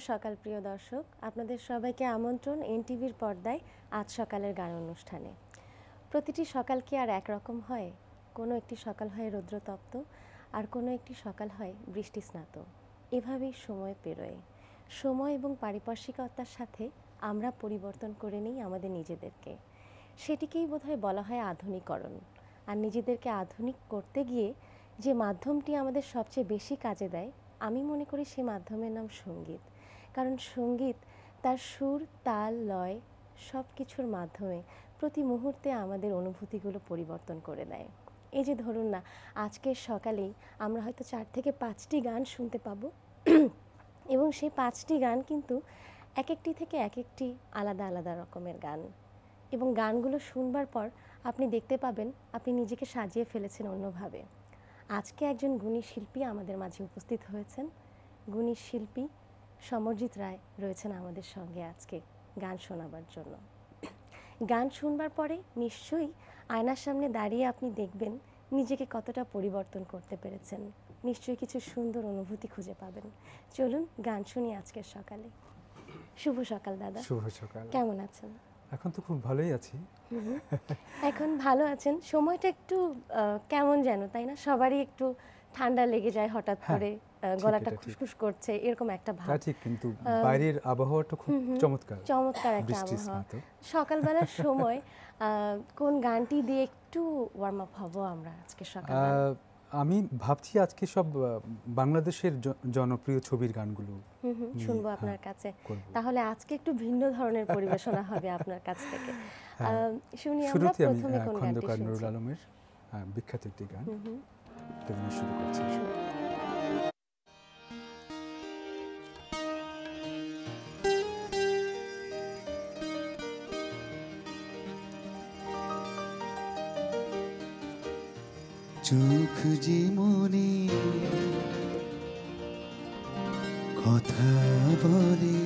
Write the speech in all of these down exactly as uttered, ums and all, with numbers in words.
সকাল প্রিয় দর্শক, আপনাদের সবাইকে আমন্ত্রণ এনটিভির পর্দায় আজ সকালের গান অনুষ্ঠানে। প্রতিটি সকাল কি আর একরকম হয়? কোনো একটি সকাল হয় রৌদ্রতপ্ত, আর কোনো একটি সকাল হয় বৃষ্টিস্নাত। এভাবেই সময় পেরোয়। সময় এবং পারিপার্শ্বিকতার সাথে আমরা পরিবর্তন করে নিই আমাদের নিজেদেরকে। সেটিকেই বোধহয় বলা হয় আধুনিকরণ। আর নিজেদেরকে আধুনিক করতে গিয়ে যে মাধ্যমটি আমাদের সবচেয়ে বেশি কাজে দেয়, আমি মনে করি সেই মাধ্যমের নাম সঙ্গীত। কারণ সঙ্গীত তার সুর, তাল, লয় সব কিছুর মাধ্যমে প্রতি মুহূর্তে আমাদের অনুভূতিগুলো পরিবর্তন করে দেয়। এই যে ধরুন না, আজকের সকালেই আমরা হয়তো চার থেকে পাঁচটি গান শুনতে পাবো, এবং সেই পাঁচটি গান কিন্তু এক একটি থেকে এক একটি আলাদা আলাদা রকমের গান। এবং গানগুলো শুনবার পর আপনি দেখতে পাবেন আপনি নিজেকে সাজিয়ে ফেলেছেন অন্যভাবে। আজকে একজন গুণী শিল্পী আমাদের মাঝে উপস্থিত হয়েছেন। গুণী শিল্পী সমরজিৎ রায় রয়েছেন আমাদের সঙ্গে আজকে গান শোনাবার জন্য। গান শুনবার পরে নিশ্চয়ই আয়নার সামনে দাঁড়িয়ে আপনি দেখবেন নিজেকে কতটা পরিবর্তন করতে পেরেছেন। নিশ্চয়ই কিছু সুন্দর অনুভূতি খুঁজে পাবেন। চলুন গান শুনি আজকের সকালে। শুভ সকাল দাদা। শুভ সকাল। কেমন আছেন? এখন তো খুব ভালোই আছি। এখন ভালো আছেন? সময়টা একটু কেমন যেন, তাই না? সবারই একটু ঠান্ডা লেগে যায় হঠাৎ করে, গলাটা খুশখুশ করছে, এরকম একটা ভাব। ঠিক, কিন্তু বাইরের আবহাওয়াটা খুব চমৎকার চমৎকার একটা আবহাওয়া। সকালবেলার সময় কোন গানটি দিয়ে একটু ওয়ার্ম আপ হব আমরা আজকে সকালে? আমি ভাবছি আজকে সব বাংলাদেশের জনপ্রিয় ছবির গানগুলো শুনবো আপনার কাছে। তাহলে আজকে একটু ভিন্ন ধরনের পরিবেশনা হবে আপনার কাছ থেকে। শুনি আমরা প্রথমে কোন গানটি? খন্দকার নুরুল আলমের বিখ্যাত একটি গান শুরু করছি। চোখ যে মনে কথা বলে,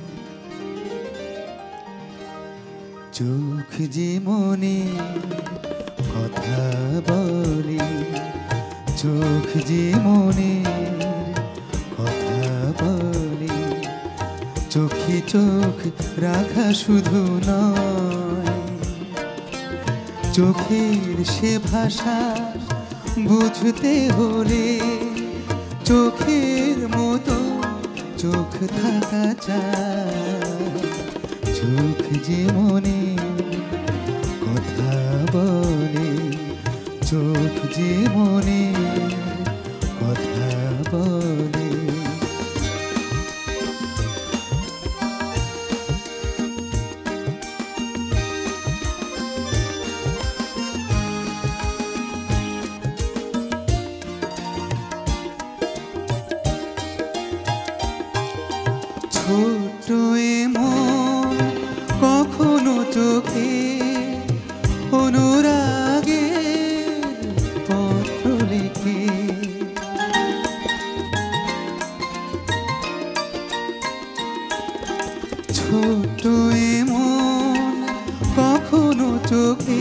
চোখ যে মনে কথা বলে, চোখ যে মনে কথা বলে, চোখে চোখ রাখা শুধু নয়, চোখের সে ভাষা বুঝতে হলে চোখের মতো চোখ থাকা চায়। চোখ যে মনে কথা বলে, চোখ যে মনে কথা বলে। ছোট এমন কখনো চোখে অনুরাগে পত্র লেখে, ছোট এমন কখনো চোখে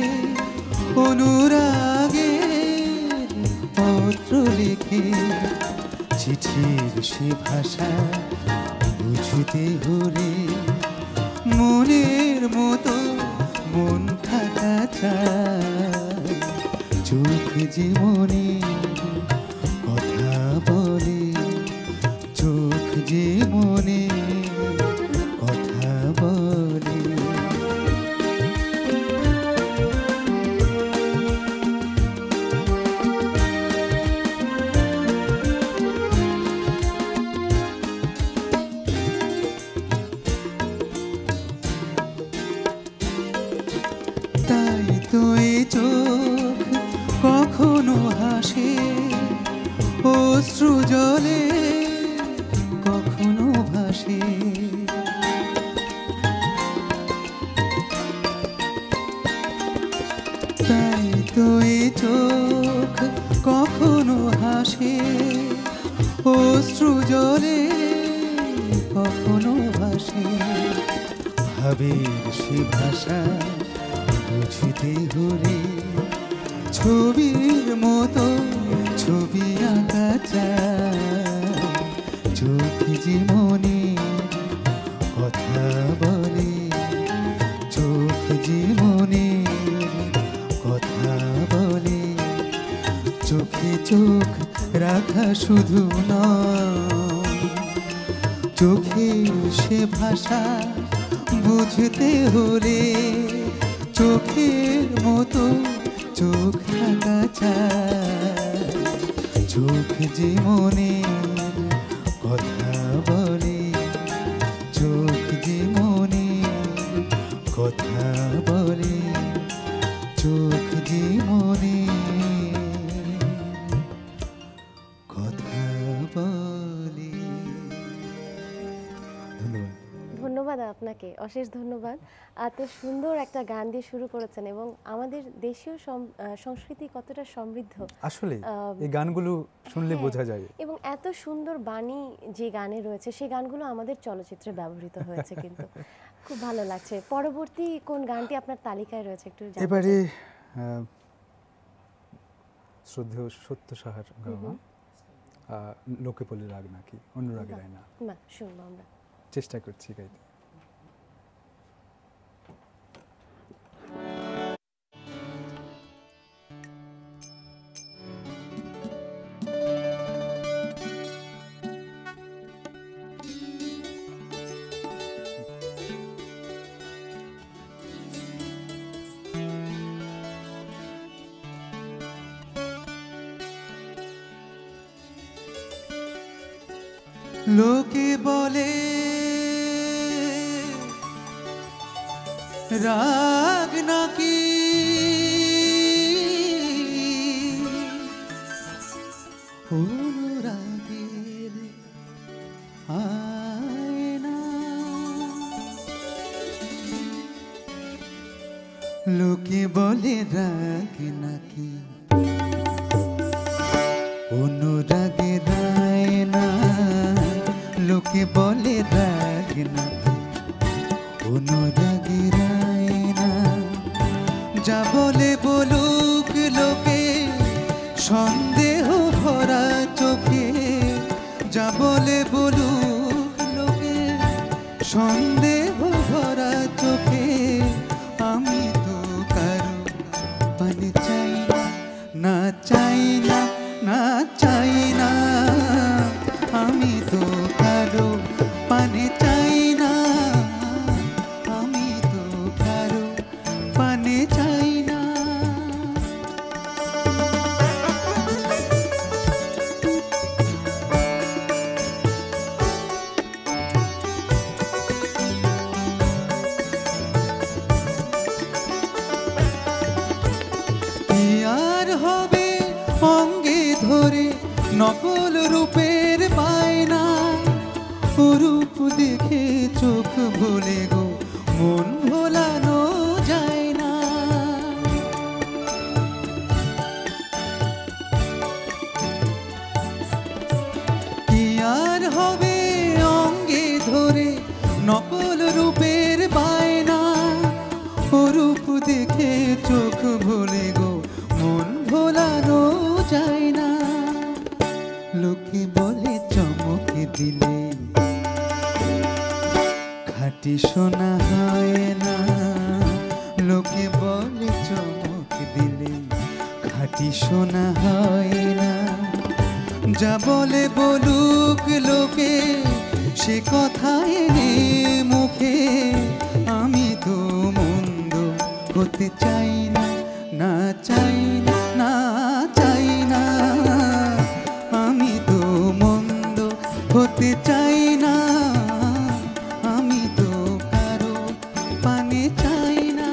অনুরাগে পত্র লেখে, চিঠির সে ভাষা বুঝতে হলে মনের মতো মন থাকা চায়। চোখ যে মনে কথা বলে, চোখ যে মনে কথা বলে। তাই তো এ চোখ কখনো হাসে অশ্রু জলে, কখনো ভাসে। তাই তো এ চোখ কখনো হাসে অশ্রু জলে, কখনো ভাসে। ভাবের সে ভাষা বুঝতে হলে ছবির মতো ছবি আঁকা চায়। চোখ যে মনে কথা বলে, চোখ যে মনে কথা বলে, চোখে চোখ রাখা শুধু নয়, চোখে সে ভাষা বুঝতে হলে চোখের মতো চোখ থাকা চায়। চোখ যে মনে কথা বলে, চোখ যে মনে কথা বলে, চোখ যে মনে কথা বলে। ধন্যবাদ। ধন্যবাদ আপনাকে, অশেষ ধন্যবাদ। এত সুন্দর একটা গান দিয়ে শুরু করেছেন এবং আমাদের দেশীয় সম- আহ, সংস্কৃতি কতটা সমৃদ্ধ আসলে আহ, এই গানগুলো শুনলে হ্যাঁ, বোঝা যায়। এবং এত সুন্দর বাণী যে গানে রয়েছে সেই গানগুলো আমাদের চলচ্চিত্রে ব্যবহৃত হয়েছে কিন্তু খুব ভালো লাগছে। পরবর্তী কোন গানটি আপনার তালিকায় রয়েছে একটু জানতে এবারে চাই। আহ, শ্রদ্ধেয় সত্য সাহার গাওয়া আহ, লোকে বলে রাগ নাকি, অনুরাগ রায় না, না, শুনবো আমরা। চেষ্টা করছি গাইতে। লোকে বলে রাগ নাকি, অনুরাগের আয়না। লোকে বলে রাগ নাকি, অনুরাগের আয়না। লোকে বলে রাগ নাকি, অনুরাগের আয়না। যা বলে বলুক লোকে সন্দেহ ভরা চোখে, যা বলে বলুক লোকে সন্দেহ ভরা চোখে, আমি তো কারো পানে চাই না, না চাই না, না চাই না। আমি তো কারো পানে চাই না, আমি তো কারো পানে চাই না। কি আর হবে অঙ্গে ধরে নকল রূপের বায়না, রূপ দেখে চোখ ভোলে গো, মন ভোলানো যায় না। কি আর হবে অঙ্গে ধরে নকল রূপের বায়না, রূপ দেখে চোখ ভোলে গো, মন ভোলানো যায় না। লোকে বলে চমক দিলে খাঁটি সোনা হয় না, লোকে বলে চমক দিলে খাঁটি সোনা হয় না। যা বলে বলুক লোকে সে কথায় নে মুখে, আমি তো মন্দ হতে চাই না, না চাই না, না চাই না। আমি তো মন্দ হতে চাই না, আমি তো কারো পানে চাই না।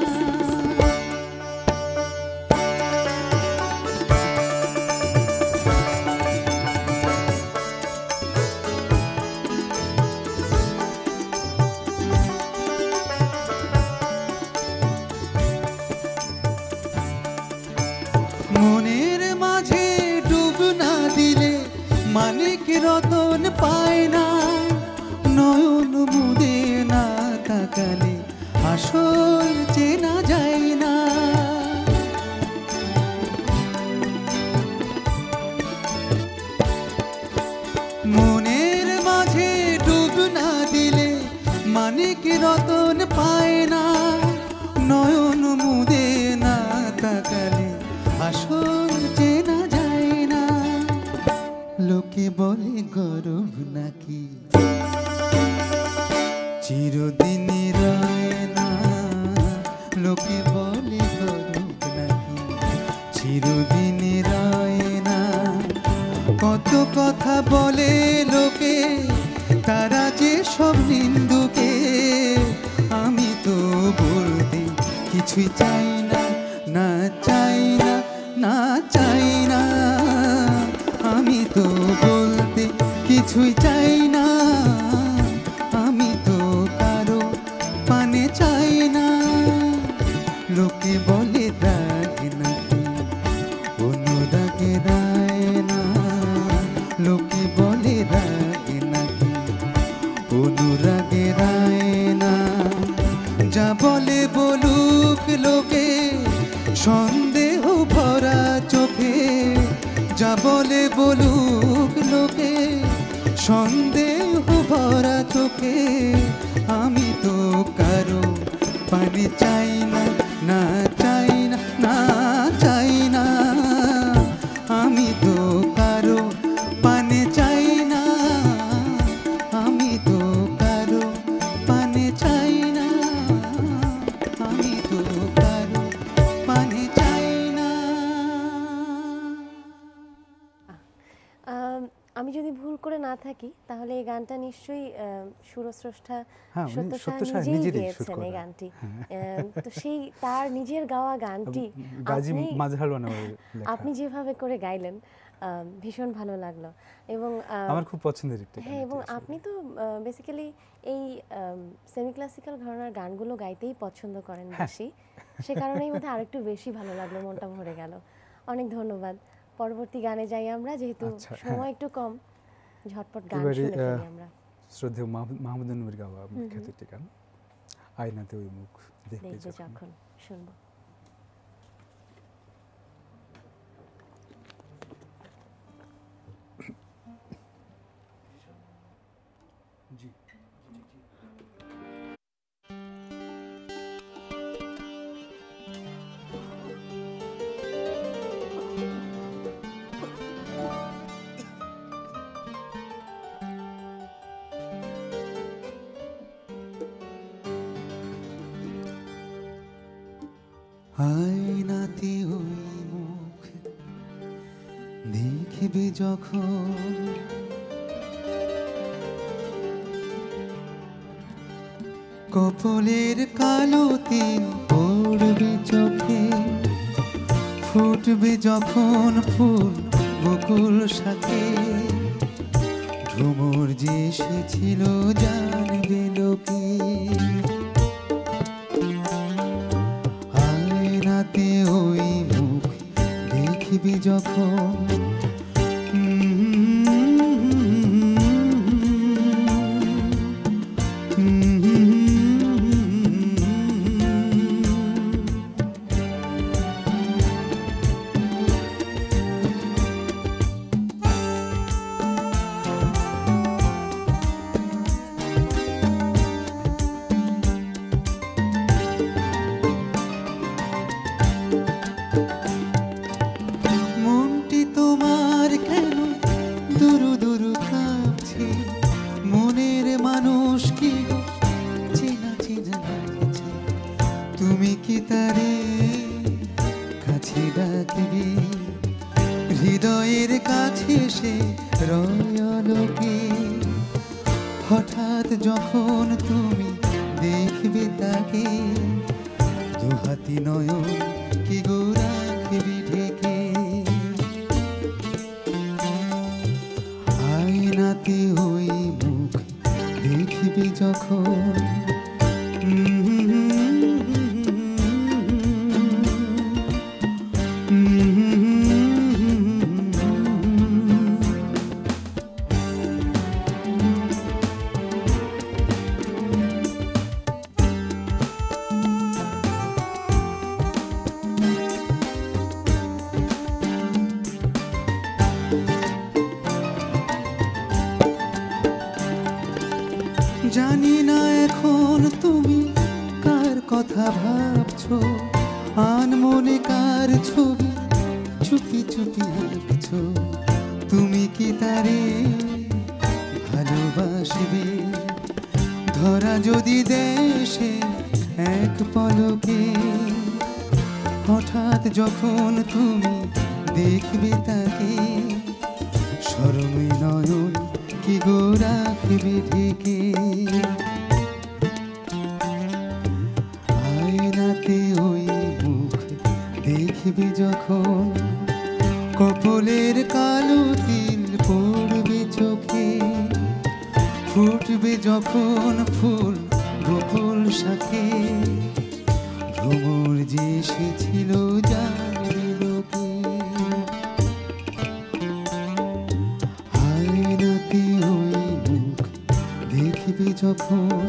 মনের মাঝে ডুব না দিলে মানিক রতন পায় না, নয়ন মুদে না তাকালে আসল চেনা যায় না। মনের মাঝে মানিক রতন পায় না, নয়ন মুদে না তাকালে আসল চেনা যায় না। লোকে বলে গরব নাকি চিরদিনই রয় না, লোকে বলে গরব নাকি চিরদিনই রয় না। কত কথা বলে লোকে তারা যে সব নিন্দুকে, আমি তো বলতে কিছুই চাই না, না চাই না, না চাই না। আমি তো বলতে কিছুই চাই না, আমি তো কারো পানে চাই না। লোকে বলে রাগ নাকি অনুরাগে রায় না, লোকে বলে রাগ নাকি অনুরাগে রায় না। যা বলে বলুক লোকে সন্দেহ ভরা চোখে, যা বলে বলুক লোকে সন্দেহ ভরা চোখে। আমি তো কারো পানে চাই না, না চাই না, না চাই না। আমি তো কারো পানে চাই না, আমি তো কারো পানে চাই না, আমি তো কারো পানে চাই না। আম, আমি যদি ভুল করে না থাকি তাহলে এই গানটা নিশ্চয়ই আহ, সুরস্রষ্টা হ্যাঁ, উনি সত্য সত্য সাহা সাহা নিজেই নিজেরই সুর গেয়েছেন এই করা। গানটি। আহ, তো সেই তার নিজের গাওয়া গানটি গাজী আপনি- মাজহার বানাবার লেখা। আপনি যেভাবে করে গাইলেন আহ, ভীষণ ভালো লাগলো এবং আহ, আমার খুব পছন্দের একটা গান হ্যাঁ, এটি এবং আসলে। আপনি তো বেসিক্যালি এই সেমি ক্লাসিক্যাল ঘরানার গানগুলো গাইতেই পছন্দ করেন হ্যাঁ। বেশি, সে কারণেই বোধহয় আরেকটু বেশি ভালো লাগলো, মনটা ভরে গেল। অনেক ধন্যবাদ। পরবর্তী গানে যাই আমরা, যেহেতু আচ্ছা, হ্যাঁ। সময় একটু কম, ঝটপট গান এবারে, শুনে ফেলি আহ, আমরা। শ্রদ্ধেয় মাহমুদ মাহমুদুর নবীর গাওয়া বিখ্যাত একটি গান, আয়নাতে ওই মুখ দেখবে দেখবে যখন। যখন শুনবো। আয়নাতে ওই মুখ দেখবে যখন, কপলের কালো তিন পড়বে চোখে, ফুটবে যখন ফুল বকুল শাখে, ভ্রমর যে এসেছিল জানবে লোকে। আয়নাতে ওই মুখ দেখবি যখন, মনটি তোমার কেন দুরু দুরু কাঁপছে, মনের মানুষ কি গো চেনা চেনা লাগছে, তুমি কি তারে কাছে ডাকবি, হৃদয়ের কাছে সে রয়লোকে। হঠাৎ যখন তুমি দেখবে তাকে, দুহাতি নয়ন কি গো রাখবি ঢেকে। আয়নাতে ওই মুখ দেখবি যখন, জানি না এখন তুমি কার কথা ভাবছো, আনমনে কার ছবি চুপি চুপি আঁকছো। তুমি কি তারে ভালোবাসবে? ধরা যদি দেশে এক পলকে, হঠাৎ যখন তুমি দেখবে তাকে, শরমে নয়ন কি গো রাখবে ঢেকে। আয়নাতে ওই মুখ দেখবে যখন, কপলের কালো তিল পড়বে চোখে, ফুটবে যখন ফুল বকুল শাকে, ভ্রমর যে এসেছিল জানবে লোকে। আয়নাতে ওই মুখ দেখবে যখন,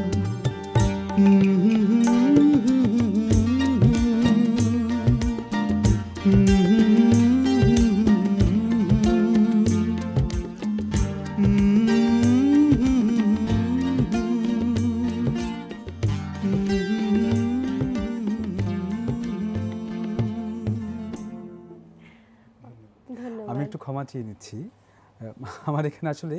আমি একটু ক্ষমা চেয়ে নিচ্ছি, আমার এখানে আসলে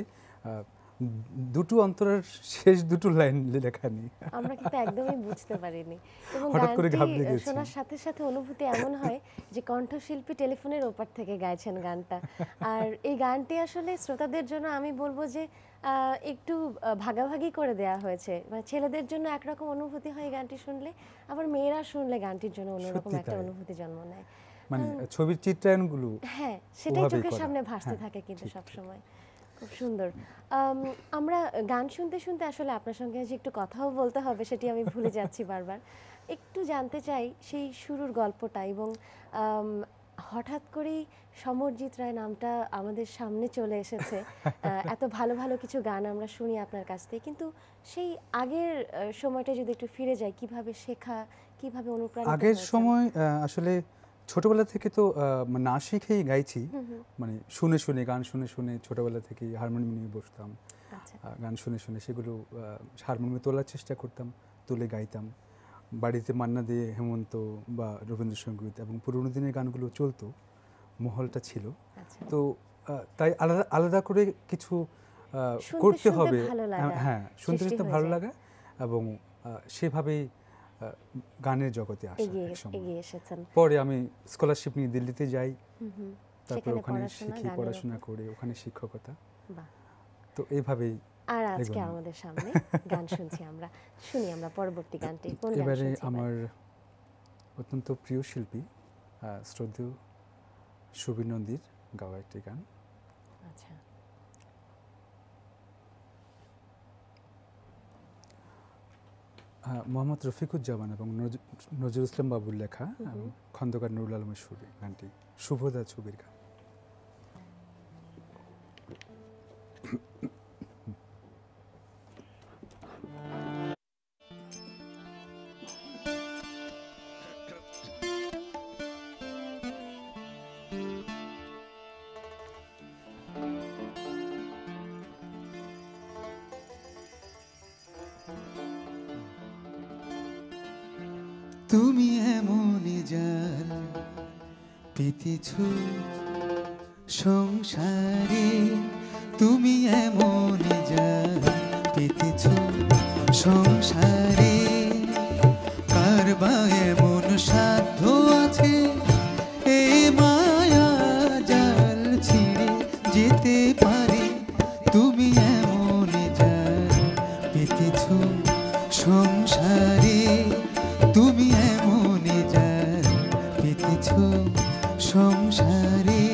দুটো অন্তরের শেষ দুটো লাইন লেখা নেই। আমরা কিন্তু একদমই বুঝতে পারিনি, এবং হঠাৎ করে ঘাবড়ে গানটি গেছি। শোনার সাথে সাথে অনুভূতি এমন হয় যে কণ্ঠশিল্পী টেলিফোনের ওপার থেকে গাইছেন গানটা। আর এই গানটি আসলে শ্রোতাদের জন্য আমি বলবো যে আহ, একটু আহ, ভাগাভাগি করে দেয়া হয়েছে। মানে ছেলেদের জন্য একরকম অনুভূতি হয় গানটি শুনলে, আবার মেয়েরা শুনলে গানটির জন্য অন্যরকম সত্যি একটা তাই। অনুভূতি জন্ম নেয়। মানে ছবির চিত্রায়নগুলো হ্যাঁ, সেটাই ওভাবেই চোখের করা। সামনে ভাসতে হ্যাঁ, থাকে কিন্তু ঠিক, সব ঠিক। সময়। খুব সুন্দর। আম, আমরা গান শুনতে শুনতে আসলে আপনার সঙ্গে যে একটু কথাও বলতে হবে সেটি আমি ভুলে যাচ্ছি বারবার। একটু জানতে চাই সেই শুরুর গল্পটা, এবং আম, হঠাৎ করেই সমরজিৎ রায় নামটা আমাদের সামনে চলে এসেছে। আহ, এত ভালো ভালো কিছু গান আমরা শুনি আপনার কাছ থেকে, কিন্তু সেই আগের আহ, সময়টা যদি একটু ফিরে যাই, কিভাবে শেখা, কিভাবে অনুপ্রাণিত আগের হয়েছেন? সময় আহ, আসলে ছোটবেলা থেকে তো আহ, না শিখেই গাইছি, মানে শুনে শুনে গান শুনে শুনে ছোটবেলা থেকেই হারমোনিয়াম নিয়ে বসতাম, আচ্ছা, আহ, গান শুনে শুনে সেগুলো হারমোনিয়ামে তোলার চেষ্টা করতাম, তুলে গাইতাম। বাড়িতে মান্না দে, হেমন্ত বা রবীন্দ্রসঙ্গীত এবং পুরোনো দিনের গানগুলো চলতো, মহলটা ছিল। আচ্ছা। তো আহ, তাই আলাদা আলাদা করে কিছু আহ, শুনতে করতে শুনতে হবে। ভালো লাগা হ্যাঁ, শুনতে সৃষ্টি শুনতে হয়ে ভালো যায়। লাগা, এবং আহ, সেভাবেই আহ, গানের জগতে আসা এগিয়ে এক সময়। এগিয়ে এসেছেন। পরে আমি স্কলারশিপ নিয়ে দিল্লিতে যাই, হুম হুম। তারপর সেখানে ওখানে পড়াশোনা, শিখি, গানের পড়াশোনা উপর। করে ওখানে শিক্ষকতা। বাহ। তো এইভাবেই আর আজকে এগোনো। আমাদের সামনে গান শুনছি আমরা। শুনি আমরা পরবর্তী গানটি। কোন গান এবারে শুনছি এবার? আমার অত্যন্ত প্রিয় শিল্পী আহ, শ্রদ্ধেয় সুবীর নন্দীর গাওয়া একটি গান। আচ্ছা। আহ, মোহাম্মদ রফিকুজ্জামান এবং নজ- নজরুল ইসলাম বাবুর লেখা, এবং খন্দকার নুরুল আলমের সুরে গানটি, শুভদা ছবির গান। তুমি এমনই জাল পেতেছ সংসারে, তুমি এমনই জাল পেতেছ সংসারে। কার বা এমন সাধ্য আছে এ মায়া জাল ছিঁড়ে যেতে পারে? তুমি এমনই জাল পেতেছ সংসারে, তুমি এমনই জাল পেতেছ সংসারে।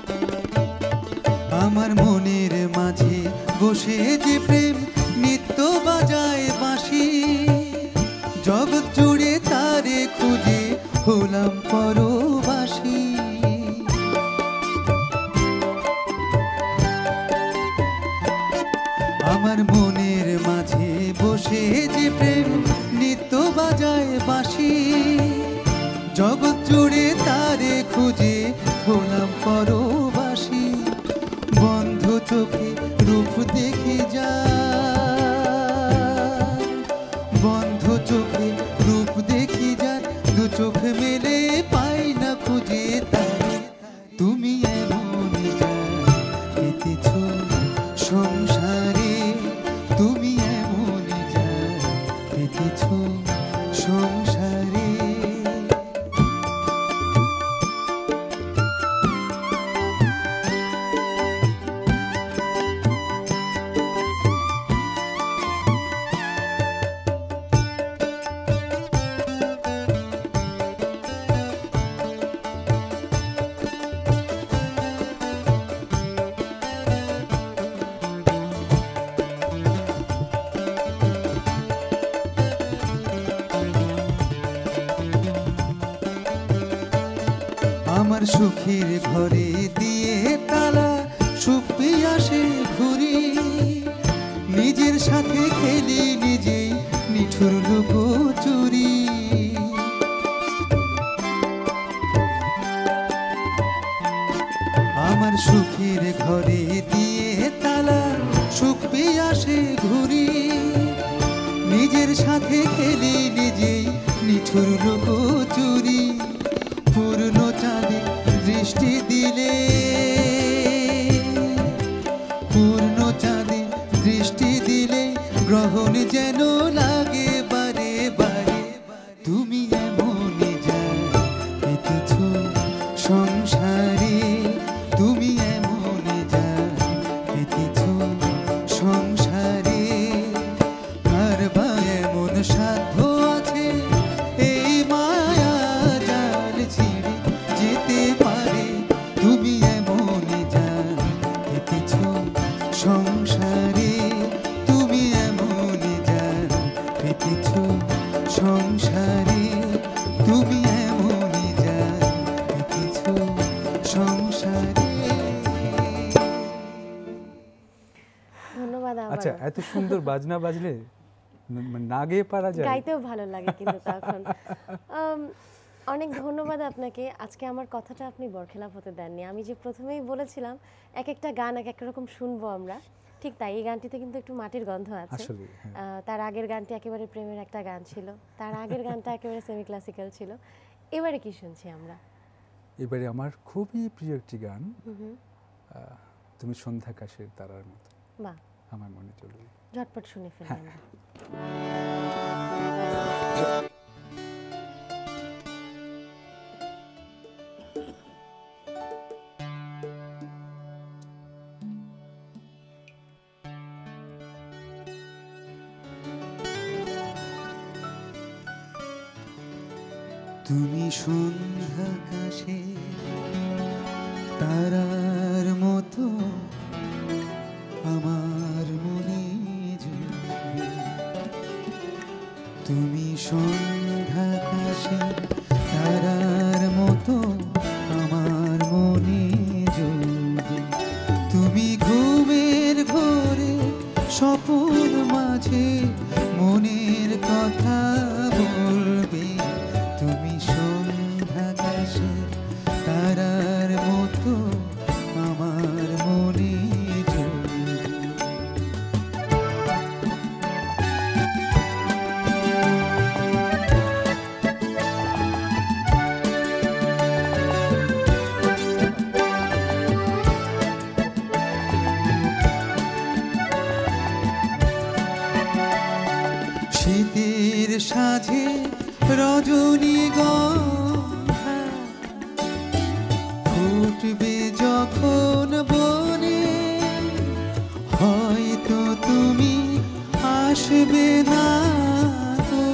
আমার মনের মাঝে বসে যে প্রেম নিত্য জগৎ জুড়ে তারে খুঁজে হলাম পরবাসী। বন্ধ চোখে রূপ দেখে যা, বন্ধ চোখে রূপ দেখে যা, দু চোখ মেলে পাই না খুঁজে তারে। তুমি এমনই যা পেতেছ সংসারে, তুমি এমনই যা পেতেছ সংসারে। আমার সুখের ঘরে দিয়ে তালা, সুখ আসে ঘুরি, নিজের সাথে খেলি নিজেই নিঠুর লুকোচুরি। আমার সুখের ঘরে দিয়ে তালা, সুখ আসে ঘুরি, নিজের সাথে খেলি নিজেই নিঠুর লুকোচুরি। পূর্ণ চাঁদে দৃষ্টি দিলে, পূর্ণ চাঁদে দৃষ্টি দিলে গ্রহণ যেন লাগে বারে বারে। তুমি এমনই যা পেতেছ সংসারে, তুমি এমনই যা পেতেছ সংসারে। কার বা এমন সাধ্য আছে এই মায়া জাল ছিঁড়ে যেতে পারে। তুমি এমনই যা পেতেছ সংসারে, তুমি এমনই যা পেতেছ সংসারে, তুমি এমনই যা পেতেছ সংসারে। ধন্যবাদ। আচ্ছা, আবারও এত সুন্দর বাজনা বাজলে ন- মানে না গেয়ে পারা যায়? গাইতেও ভালো লাগে কিন্তু তখন। আম, অনেক ধন্যবাদ আপনাকে। আজকে আমার কথাটা আপনি বরখেলাপ হতে দেননি। আমি যে প্রথমেই বলেছিলাম এক একটা গান এক এক রকম শুনবো আমরা, ঠিক তাই এই গানটিতে কিন্তু একটু মাটির গন্ধ আছে। আসলে হ্যাঁ। আহ, তার আগের গানটি একেবারে প্রেমের একটা গান ছিল, তার আগের গানটা একেবারে সেমি ক্লাসিক্যাল ছিল। এবারে কি শুনছি আমরা? এবারে আমার খুবই প্রিয় একটি গান, আহ, তুমি সন্ধ্যাকাশের তারার মতো বাহ, আমার মনে চলবে। ঝটপট শুনে ফেলি আমরা। তুমি সন্ধ্যাকাশে তারার মতো আমার মনে জ্বলবে। তুমি সন্ধ্যাকাশে তারার মতো আমার মনে জ্বলবে। তুমি ঘুমের ঘোরে স্বপ্ন মাঝে মনের কথা বলবে। তুমি সন্ধ্যাকাশে তারার মতো আমার মনে জ্বলবে। শীতের সাঁঝে রজনীগন্ধা ফুটবে যখন বনে, হয়তো তুমি আসবে না তো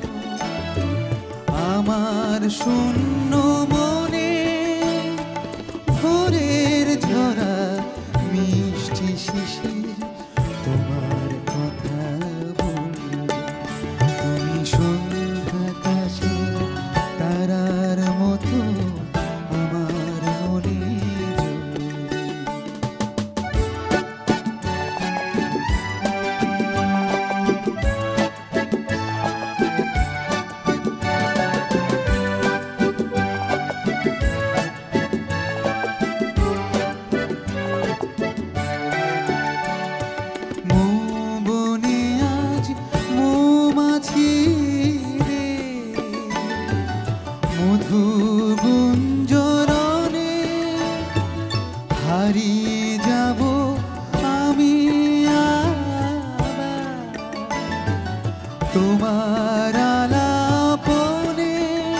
আমার শূন্য মনে। ভোরের ঝরা মিষ্টি শিশির তোমার কথা বলবে। তুমি সন্ধ্যাকাশের তারার মতো আমার মনে জ্বলবে। তোমার আলাপনে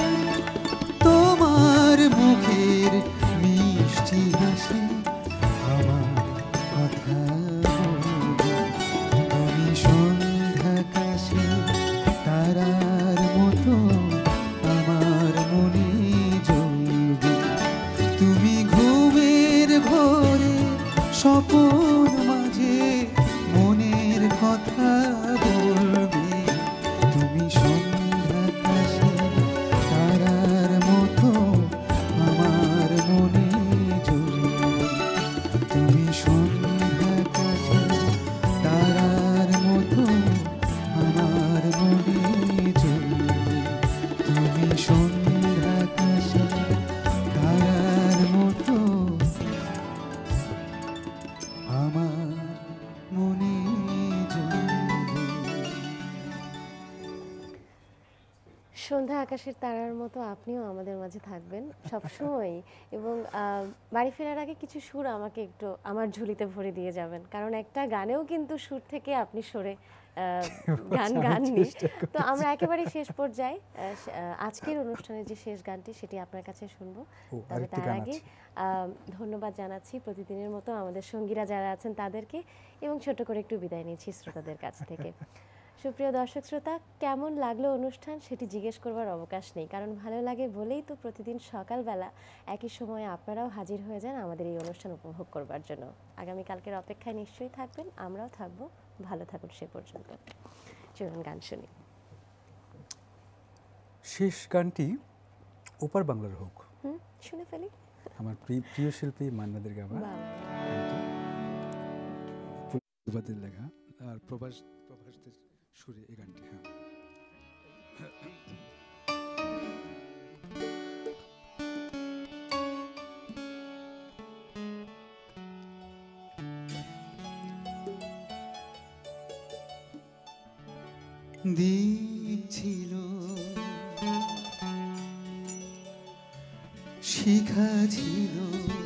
তোমার মুখের মিষ্টি হাসি আমার কথা বলবে। তুমি সন্ধ্যাকাশে তারার মতো আমার মনে জ্বলবে। তুমি ঘুমের ঘরে স্বপন মাঝে মনের কথা বলবে। তুমি সন্ধ্যাকাশে তারার মতো আমার মনে জ্বলবে। তুমি সন্ধ্যাকাশে তারার মতো আমার মনে জ্বলবে। তুমি সন্ধ্যাকাশে তারার মতো আমার মনে জ্বলবে। সন্ধ্যা আকাশের তারার মতো আপনিও আমাদের মাঝে থাকবেন সবসময়, এবং আহ, বাড়ি ফেরার আগে কিছু সুর আমাকে একটু আমার ঝুলিতে ভরে দিয়ে যাবেন, কারণ একটা গানেও কিন্তু সুর থেকে আপনি সরে আহ, গান গাননি। তো আমরা একেবারে শেষ পর্যায়ে আহ, আহ, আজকের অনুষ্ঠানের যে শেষ গানটি সেটি আপনার কাছে শুনবো। ও, তবে আরেকটি তার গান আগে আছে। আহ, ধন্যবাদ জানাচ্ছি প্রতিদিনের মতো আমাদের সঙ্গীরা যারা আছেন তাদেরকে, এবং ছোট করে একটু বিদায় নিচ্ছি শ্রোতাদের কাছ থেকে। সুপ্রিয় দর্শক শ্রোতা, কেমন লাগলো অনুষ্ঠান সেটি জিজ্ঞেস করবার অবকাশ নেই, কারণ ভালো লাগে বলেই তো প্রতিদিন সকালবেলা একই সময়ে আপনারাও হাজির হয়ে যান আমাদের এই অনুষ্ঠান উপভোগ করবার জন্য। আগামীকালকের অপেক্ষায় নিশ্চয়ই থাকবেন, আমরাও থাকবো। ভালো থাকুন সে পর্যন্ত। চলুন গান শুনি। শেষ গানটি ওপার বাংলার হোক, হুম, শুনে ফেলি। আমার প্রিয় প্রিয় শিল্পী মান্নাদের গাওয়া বাহ। গানটি, প্রভাতের লেখা আর প্রভাস প্রভাসদের সুরে এই গানটি। হ্যাঁ, দ্বীপ ছিল, শিখা ছিল,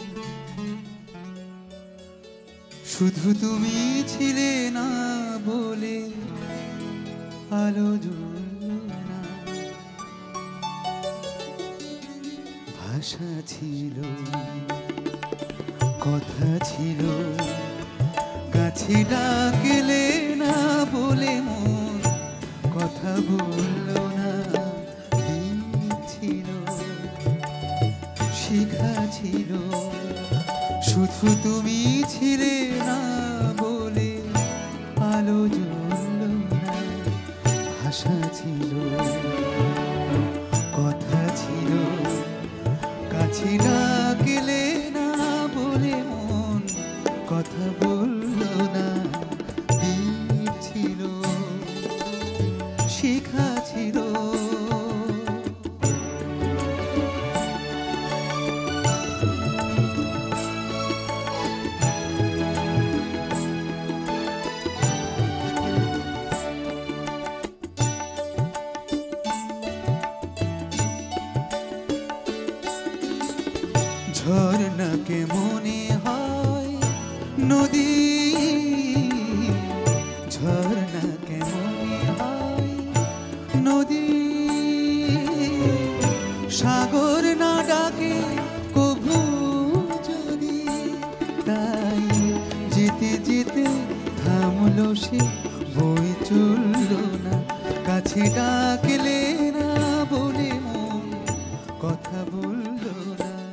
শুধু তুমি ছিলে না বলে আলো জ্বলল না। ভাষা ছিল, কথা ছিল, কাছে ডাকলে না বলে মন কথা বলল না। দ্বীপ ছিল, শিখা ছিল, শুধু তুমি ছিলে না বলে আলো জ্বলল না। ভাষা ছিল, কথা ছিল, কাছে ডাকলে না বলে মন কথা বলল না। দ্বীপ ছিল, শিখা ছিল, ঝর্ণাকে মনে হয় নদী, ঝর্ণাকে মনে হয় নদী। সাগর না ডাকে কভু যদি, তাই যেতে যেতে থামলো সে, বই চলল না। কাছে ডাকলে না বলে মন কথা বলল না।